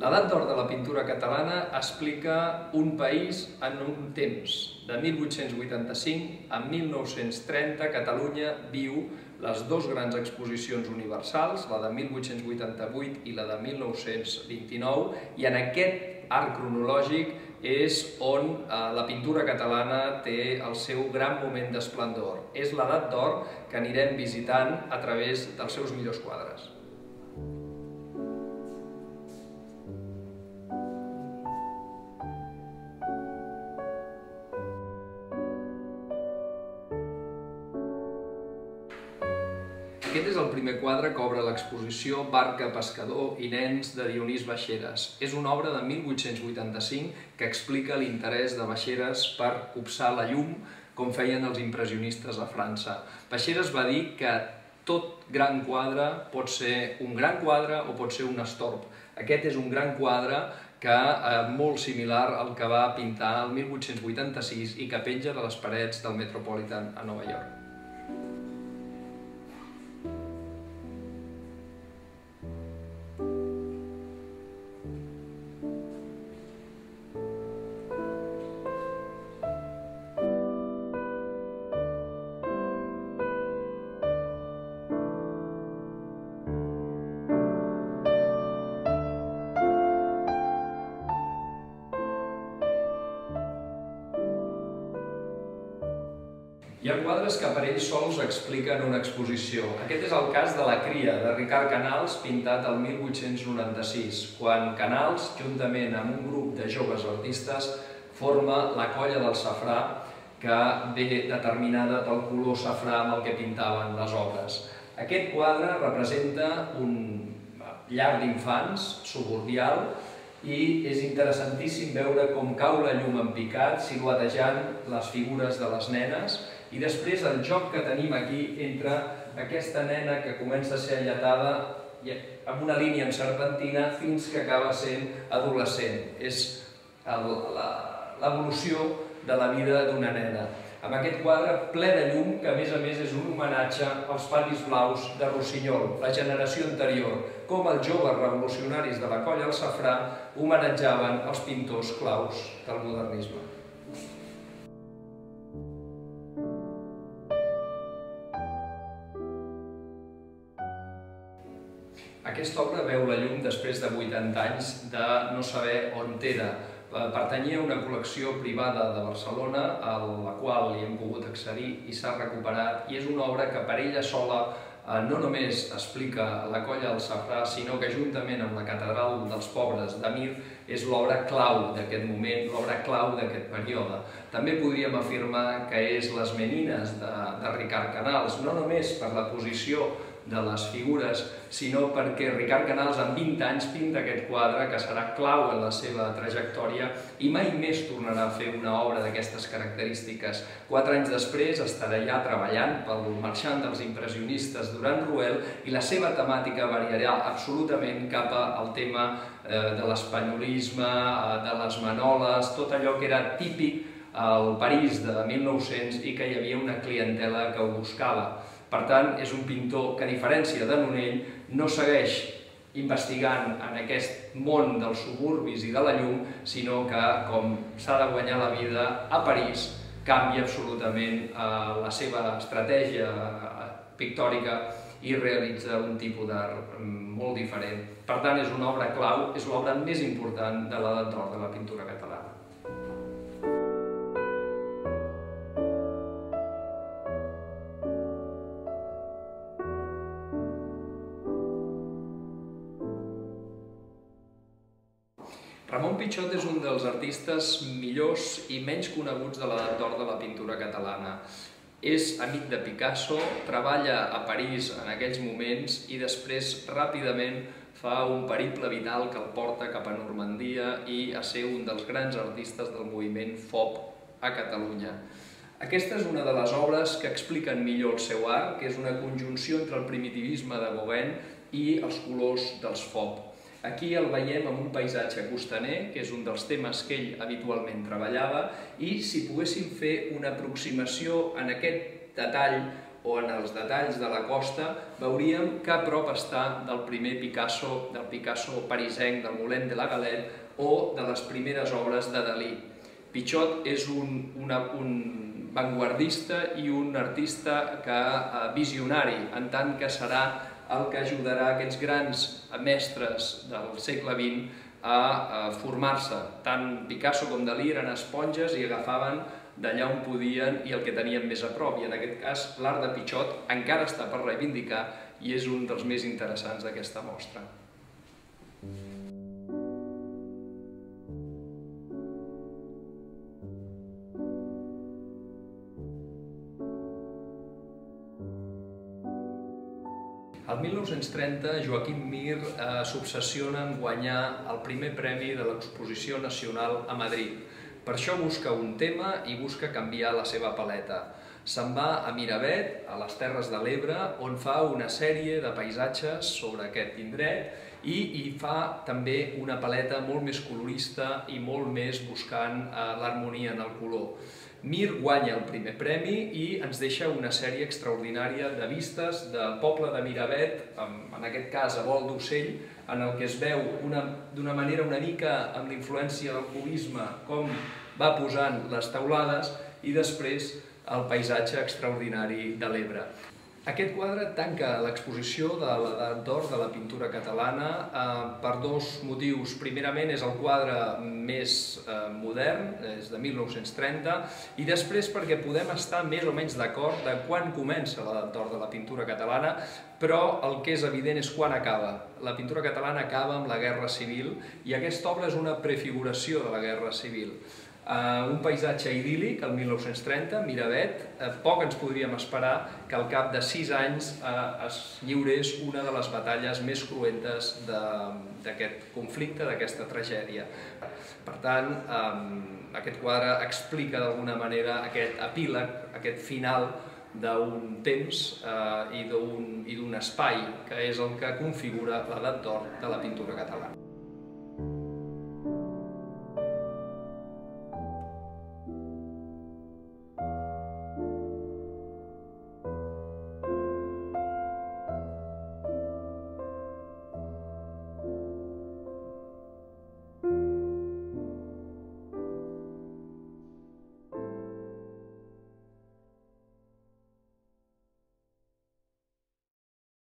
L'edat d'or de la pintura catalana explica un país en un temps. De 1885 a 1930, Catalunya viu les dues grans exposicions universals, la de 1888 i la de 1929, i en aquest arc cronològic és on la pintura catalana té el seu gran moment d'esplendor. És l'edat d'or que anirem visitant a través dels seus millors quadres. Aquest és el primer quadre que obre l'exposició Barca, pescador i nens de Dionís Baixeres. És una obra de 1885 que explica l'interès de Baixeres per copsar la llum, com feien els impressionistes a França. Baixeres va dir que tot gran quadre pot ser un gran quadre o pot ser un estorb. Aquest és un gran quadre molt similar al que va pintar el 1886 i que penja de les parets del Metropolitan a Nova York. Hi ha quadres que per ells sols expliquen una exposició. Aquest és el cas de La cria, de Ricard Canals, pintat el 1896, quan Canals, juntament amb un grup de joves artistes, forma la Colla del Safrà, que ve determinada pel color safrà amb el que pintaven les obres. Aquest quadre representa un llar d'infants suburbial i és interessantíssim veure com cau la llum en picat, siluetejant les figures de les nenes, i després el joc que tenim aquí entre aquesta nena que comença a ser alletada amb una línia en serpentina fins que acaba sent adolescent. És l'evolució de la vida d'una nena. Amb aquest quadre ple de llum, que a més és un homenatge als patis blaus de Rossinyol, la generació anterior, com els joves revolucionaris de la Colla del Safrà homenatjaven els pintors claus del modernisme. Aquesta obra veu la llum després de 80 anys de no saber on era. Pertanyia a una col·lecció privada de Barcelona, a la qual hi hem pogut accedir i s'ha recuperat, i és una obra que per ella sola no només explica la Colla del Safrà, sinó que juntament amb la Catedral dels Pobres de Mir és l'obra clau d'aquest moment, l'obra clau d'aquest període. També podríem afirmar que és Les Menines de Ricard Canals, no només per la posició de les figures, sinó perquè Ricard Canals amb 20 anys pinta aquest quadre que serà clau en la seva trajectòria i mai més tornarà a fer una obra d'aquestes característiques. 4 anys després estarà ja treballant pel marxant dels impressionistes Duran Ruel i la seva temàtica variarà absolutament cap al tema de l'espanyolisme, de les manoles, tot allò que era típic al París de 1900 i que hi havia una clientela que ho buscava. Per tant, és un pintor que, a diferència de Nonell, no segueix investigant en aquest món dels suburbis i de la llum, sinó que, com s'ha de guanyar la vida a París, canvia absolutament la seva estratègia pictòrica i realitza un tipus d'art molt diferent. Per tant, és una obra clau, és l'obra més important de l'edat d'or de la pintura catalana. Ramon Pichot és un dels artistes millors i menys coneguts de l'edat d'or de la pintura catalana. És amic de Picasso, treballa a París en aquells moments i després ràpidament fa un periple vital que el porta cap a Normandia i a ser un dels grans artistes del moviment FOP a Catalunya. Aquesta és una de les obres que expliquen millor el seu art, que és una conjunció entre el primitivisme de Gauguin i els colors dels FOP. Aquí el veiem en un paisatge costaner, que és un dels temes que ell habitualment treballava, i si poguéssim fer una aproximació en aquest detall o en els detalls de la costa, veuríem que a prop està del primer Picasso, del Picasso parisenc, del Moulin de la Galette, o de les primeres obres de Dalí. Pichot és un vanguardista i un artista visionari, en tant que serà el que ajudarà aquests grans mestres del segle XX a formar-se. Tant Picasso com Dalí eren esponges i agafaven d'allà on podien i el que tenien més a prop. I en aquest cas l'art de Pichot encara està per reivindicar i és un dels més interessants d'aquesta mostra. El 1930, Joaquim Mir s'obsessiona en guanyar el primer premi de l'Exposició Nacional a Madrid. Per això busca un tema i busca canviar la seva paleta. Se'n va a Miravet, a les Terres de l'Ebre, on fa una sèrie de paisatges sobre aquest indret i hi fa també una paleta molt més colorista i molt més buscant l'harmonia en el color. Mir guanya el primer premi i ens deixa una sèrie extraordinària de vistes del poble de Miravet, en aquest cas a vol d'ocell, en el que es veu d'una manera una mica amb l'influència del cubisme com va posant les teulades i després el paisatge extraordinari de l'Ebre. Aquest quadre tanca l'exposició de l'edat d'or de la pintura catalana per dos motius. Primerament és el quadre més modern, és de 1930, i després perquè podem estar més o menys d'acord de quan comença l'edat d'or de la pintura catalana, però el que és evident és quan acaba. La pintura catalana acaba amb la Guerra Civil i aquesta obra és una prefiguració de la Guerra Civil. Un paisatge idíl·lic, el 1930, Miravet, poc ens podríem esperar que al cap de 6 anys es lliurés una de les batalles més cruentes d'aquest conflicte, d'aquesta tragèdia. Per tant, aquest quadre explica d'alguna manera aquest epíleg, aquest final d'un temps i d'un espai, que és el que configura l'edat d'or de la pintura catalana.